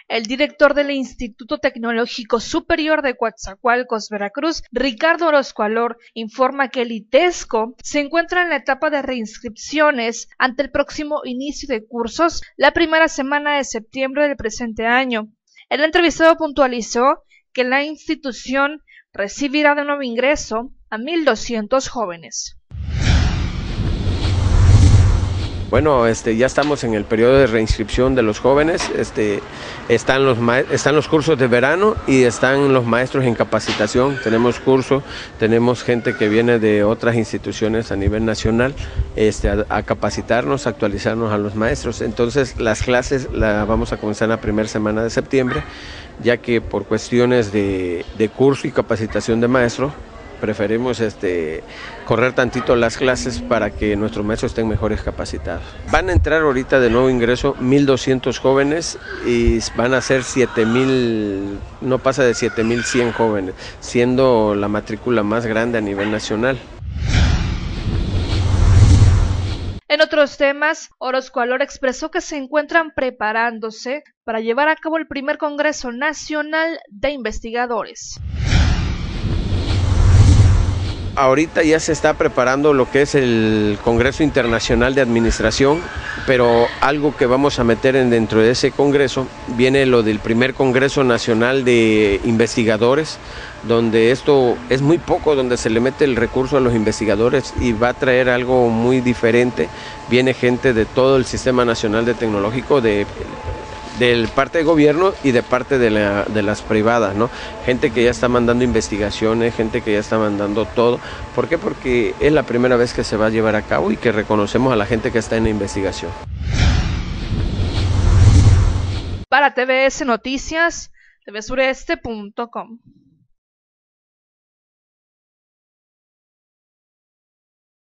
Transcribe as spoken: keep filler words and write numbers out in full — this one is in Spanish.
El director del Instituto Tecnológico Superior de Coatzacoalcos, Veracruz, Ricardo Orozco Alor, informa que el ITESCO se encuentra en la etapa de reinscripciones ante el próximo inicio de cursos la primera semana de septiembre del presente año. El entrevistado puntualizó que la institución recibirá de nuevo ingreso a mil doscientos jóvenes. Bueno, este, ya estamos en el periodo de reinscripción de los jóvenes, este, están, los están los cursos de verano y están los maestros en capacitación. Tenemos cursos, tenemos gente que viene de otras instituciones a nivel nacional este, a, a capacitarnos, a actualizarnos a los maestros. Entonces las clases las vamos a comenzar en la primera semana de septiembre, ya que por cuestiones de, de curso y capacitación de maestros, preferimos este, correr tantito las clases para que nuestros maestros estén mejores capacitados. Van a entrar ahorita de nuevo ingreso mil doscientos jóvenes y van a ser siete mil, no pasa de siete mil cien jóvenes, siendo la matrícula más grande a nivel nacional. En otros temas, Orozco Alor expresó que se encuentran preparándose para llevar a cabo el primer Congreso Nacional de Investigadores. Ahorita ya se está preparando lo que es el Congreso Internacional de Administración, pero algo que vamos a meter en dentro de ese congreso viene lo del primer Congreso Nacional de Investigadores, donde esto es muy poco, donde se le mete el recurso a los investigadores y va a traer algo muy diferente. Viene gente de todo el Sistema Nacional de Tecnológico, de de parte de gobierno y de parte de, la, de las privadas, ¿no? Gente que ya está mandando investigaciones, gente que ya está mandando todo. ¿Por qué? Porque es la primera vez que se va a llevar a cabo y que reconocemos a la gente que está en la investigación. Para T V S Noticias, T V Sureste punto com.